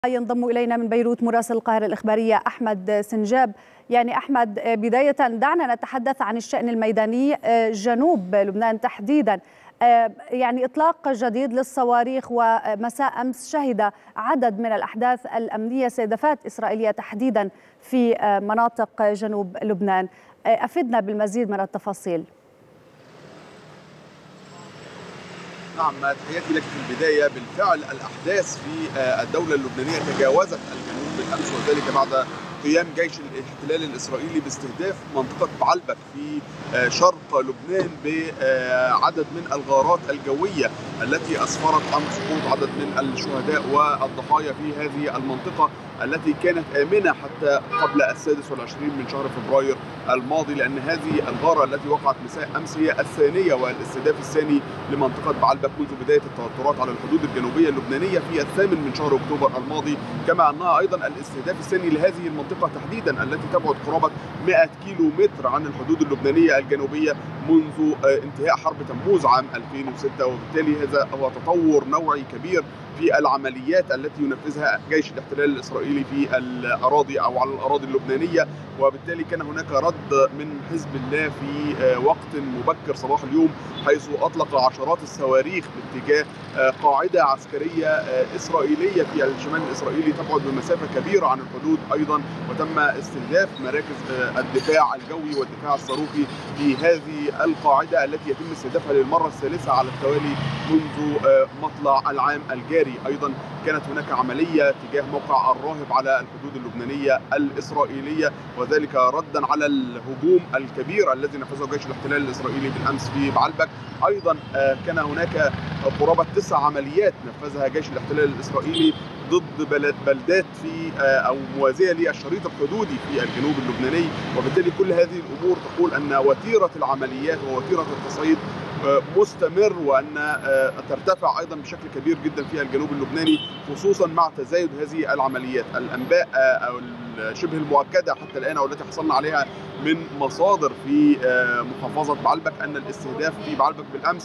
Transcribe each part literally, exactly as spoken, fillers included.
ينضم إلينا من بيروت مراسل القاهرة الإخبارية أحمد سنجاب. يعني أحمد، بداية دعنا نتحدث عن الشأن الميداني جنوب لبنان تحديدا. يعني إطلاق جديد للصواريخ، ومساء أمس شهد عدد من الأحداث الأمنية استهدافات إسرائيلية تحديدا في مناطق جنوب لبنان. أفدنا بالمزيد من التفاصيل. نعم، تحياتي لك في البداية. بالفعل الأحداث في الدولة اللبنانية تجاوزت الجنوب بالأمس، وذلك بعد قيام جيش الاحتلال الإسرائيلي باستهداف منطقة بعلبك في شرق لبنان بعدد من الغارات الجوية التي أسفرت عن سقوط عدد من الشهداء والضحايا في هذه المنطقة التي كانت آمنة حتى قبل السادس والعشرين من شهر فبراير الماضي، لأن هذه الغارة التي وقعت مساء أمس هي الثانية والاستهداف الثاني لمنطقة بعلبك منذ بداية التوترات على الحدود الجنوبية اللبنانية في الثامن من شهر أكتوبر الماضي، كما أنها أيضا الاستهداف الثاني لهذه المنطقة تحديدا التي تبعد قرابة مئة كيلو متر عن الحدود اللبنانية الجنوبية منذ انتهاء حرب تموز عام ألفين وستة، وبالتالي هذا هو تطور نوعي كبير في العمليات التي ينفذها جيش الاحتلال الإسرائيلي في الأراضي أو على الأراضي اللبنانية. وبالتالي كان هناك رد من حزب الله في وقت مبكر صباح اليوم، حيث أطلق عشرات الصواريخ باتجاه قاعدة عسكرية إسرائيلية في الشمال الإسرائيلي تبعد بمسافة كبيرة عن الحدود أيضا، وتم استهداف مراكز الدفاع الجوي والدفاع الصاروخي في هذه القاعدة التي يتم استهدافها للمرة الثالثة على التوالي منذ مطلع العام الجاري. أيضا كانت هناك عملية تجاه موقع الراهب على الحدود اللبنانية الإسرائيلية، وذلك ردا على الهجوم الكبير الذي نفذه جيش الاحتلال الإسرائيلي بالأمس في بعلبك. أيضا كان هناك قرابة تسع عمليات نفذها جيش الاحتلال الإسرائيلي ضد بلدات في أو موازية للشريط الحدودي في الجنوب اللبناني، وبالتالي كل هذه الأمور تقول أن وتيرة العمليات ووتيرة التصعيد مستمر، وأن ترتفع أيضا بشكل كبير جدا في الجنوب اللبناني، خصوصا مع تزايد هذه العمليات. الأنباء أو شبه المؤكدة حتى الآن أو التي حصلنا عليها من مصادر في محافظة بعلبك أن الاستهداف في بعلبك بالأمس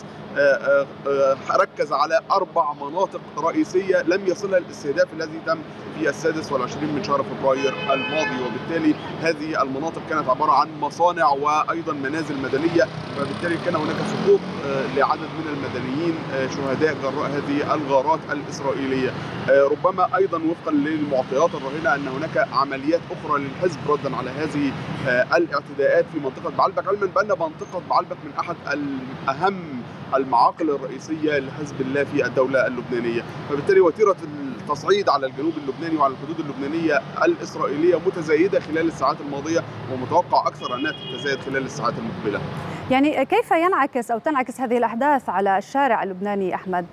ركز على أربع مناطق رئيسية لم يصلها الاستهداف الذي تم في السادس والعشرين من شهر فبراير الماضي، وبالتالي هذه المناطق كانت عبارة عن مصانع وأيضا منازل مدنية، وبالتالي كان هناك سقوط لعدد من المدنيين شهداء جراء هذه الغارات الإسرائيلية. ربما أيضا وفقا للمعطيات الراهنة أن هناك عمليات أخرى للحزب ردا على هذه الاعتداءات في منطقة بعلبك، علما بأن منطقة بعلبك من أحد أهم المعاقل الرئيسية لحزب الله في الدولة اللبنانية، فبالتالي وتيرة التصعيد على الجنوب اللبناني وعلى الحدود اللبنانية الإسرائيلية متزايدة خلال الساعات الماضية، ومتوقع أكثر أنها تتزايد خلال الساعات المقبلة. يعني كيف ينعكس أو تنعكس هذه الأحداث على الشارع اللبناني أحمد؟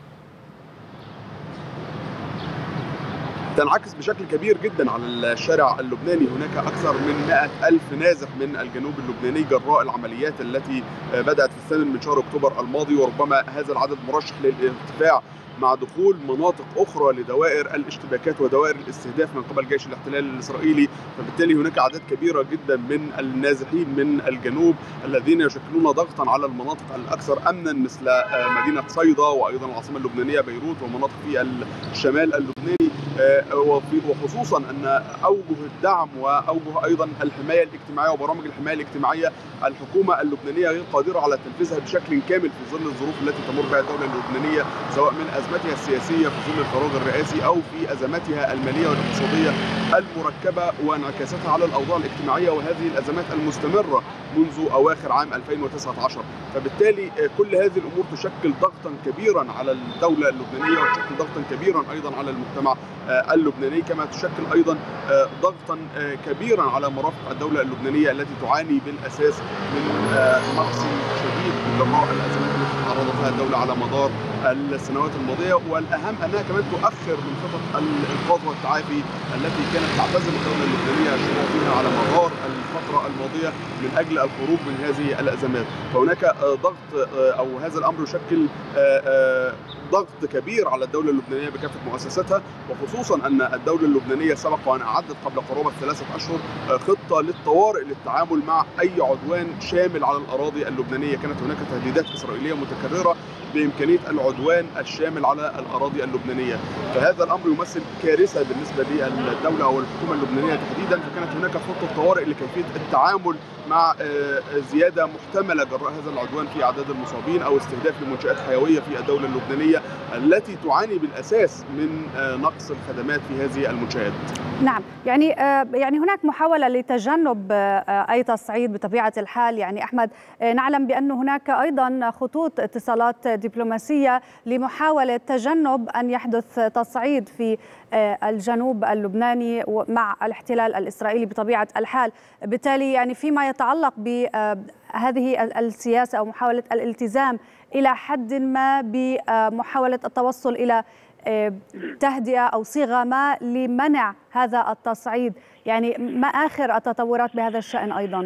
تنعكس بشكل كبير جدا على الشارع اللبناني. هناك أكثر من مئة ألف نازح من الجنوب اللبناني جراء العمليات التي بدأت في الثامن من شهر أكتوبر الماضي، وربما هذا العدد مرشح للارتفاع مع دخول مناطق أخرى لدوائر الاشتباكات ودوائر الاستهداف من قبل جيش الاحتلال الإسرائيلي، فبالتالي هناك أعداد كبيرة جدا من النازحين من الجنوب الذين يشكلون ضغطا على المناطق الأكثر أمنا مثل مدينة صيدا وأيضا العاصمة اللبنانية بيروت ومناطق في الشمال اللبناني، وخصوصا أن أوجه الدعم وأوجه أيضا الحماية الاجتماعية وبرامج الحماية الاجتماعية الحكومة اللبنانية غير قادرة على تنفيذها بشكل كامل في ظل الظروف التي تمر بها الدولة اللبنانية، سواء من أزمتها السياسية في ظل الفراغ الرئاسي أو في أزماتها المالية والاقتصادية المركبة وانعكاساتها على الأوضاع الاجتماعية وهذه الأزمات المستمرة منذ أواخر عام ألفين وتسعة عشر. فبالتالي كل هذه الأمور تشكل ضغطا كبيرا على الدولة اللبنانية وتشكل ضغطا كبيرا أيضا على المجتمع اللبناني، كما تشكل أيضا ضغطا كبيرا على مرافق الدولة اللبنانية التي تعاني بالأساس من نقص شديد جراء الأزمات التي تعرضت لها الدولة على مدار السنوات الماضية، والأهم أنها كمان تؤخر من خطط الإنقاذ والتعافي التي كانت تعتزم الدولة اللبنانية الشروع فيها على مدار الفترة الماضية من أجل الخروج من هذه الأزمات. فهناك ضغط أو هذا الأمر يشكل ضغط كبير على الدوله اللبنانيه بكافه مؤسساتها، وخصوصا ان الدوله اللبنانيه سبق وان اعدت قبل قرابه ثلاثه اشهر خطه للطوارئ للتعامل مع اي عدوان شامل على الاراضي اللبنانيه. كانت هناك تهديدات اسرائيليه متكرره بامكانيه العدوان الشامل على الاراضي اللبنانيه، فهذا الامر يمثل كارثه بالنسبه للدوله او الحكومه اللبنانيه تحديدا. فكانت هناك خطه طوارئ لكيفيه التعامل مع زياده محتمله جراء هذا العدوان في اعداد المصابين او استهداف لمنشات حيويه في الدوله اللبنانيه التي تعاني بالاساس من نقص الخدمات في هذه المنشات. نعم، يعني يعني هناك محاوله لتجنب اي تصعيد بطبيعه الحال. يعني احمد، نعلم بان هناك ايضا خطوط اتصالات دبلوماسيه لمحاوله تجنب ان يحدث تصعيد في الجنوب اللبناني مع الاحتلال الاسرائيلي بطبيعه الحال. بالتالي يعني فيما يتعلق بهذه السياسه او محاوله الالتزام الى حد ما بمحاوله التوصل الى تهدئة أو صيغة ما لمنع هذا التصعيد، يعني ما آخر التطورات بهذا الشأن أيضا؟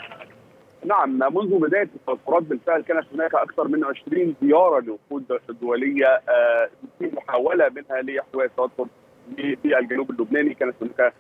نعم، منذ بداية التوترات بالفعل كانت هناك أكثر من عشرين زيارة لوفود دولية في محاولة منها لإحتواء التوتر في الجنوب اللبناني. كانت هناك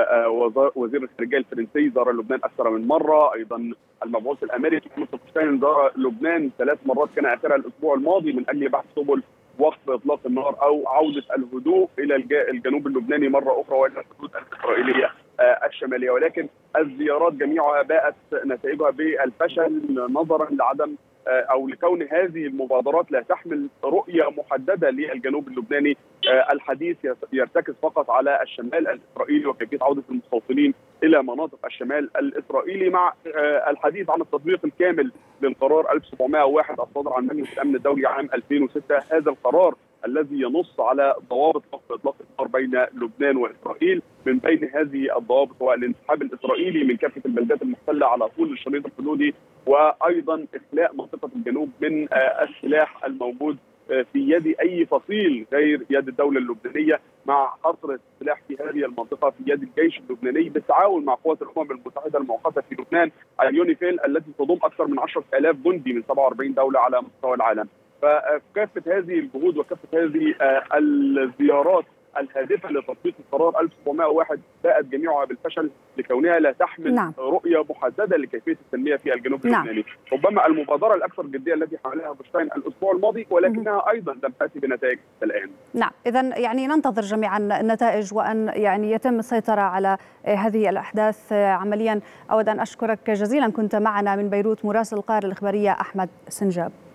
وزير الخارجية الفرنسي زار لبنان أكثر من مرة، أيضا المبعوث الأمريكي كوستين زار لبنان ثلاث مرات كان آخرها الأسبوع الماضي من أجل بحث سبل وقف اطلاق النار او عوده الهدوء الى الجنوب اللبناني مره اخرى والى الحدود الاسرائيليه الشماليه، ولكن الزيارات جميعها باءت نتائجها بالفشل نظرا لعدم او لكون هذه المبادرات لا تحمل رؤيه محدده للجنوب اللبناني. الحديث يرتكز فقط على الشمال الاسرائيلي وكيفيه عوده المستوطنين الى مناطق الشمال الاسرائيلي، مع الحديث عن التطبيق الكامل للقرار ألف وسبعمائة وواحد الصادر عن مجلس الامن الدولي عام ألفين وستة. هذا القرار الذي ينص على ضوابط وقف اطلاق النار بين لبنان واسرائيل. من بين هذه الضوابط هو الانسحاب الاسرائيلي من كافه البلدات المحتله على طول الشريط الحدودي، وايضا اخلاء منطقه الجنوب من السلاح الموجود في يد اي فصيل غير يد الدوله اللبنانيه، مع حصر السلاح في هذه المنطقه في يد الجيش اللبناني بالتعاون مع قوات الامم المتحده الموقته في لبنان اليونيفيل التي تضم اكثر من عشرة آلاف جندي من سبعة وأربعين دوله على مستوى العالم. فكافه هذه الجهود وكافه هذه الزيارات الهادفه لتطبيق القرار ألف وسبعمائة وواحد باءت جميعها بالفشل لكونها لا تحمل نعم. رؤيه محدده لكيفيه التنميه في الجنوب نعم. اللبناني. ربما المبادره الاكثر جديه التي حملها بوشتين الاسبوع الماضي، ولكنها ايضا لم تاتي بنتائج الان. نعم، اذا يعني ننتظر جميعا النتائج وان يعني يتم السيطره على هذه الاحداث عمليا. اود ان اشكرك جزيلا، كنت معنا من بيروت مراسل القاهره الاخباريه احمد سنجاب.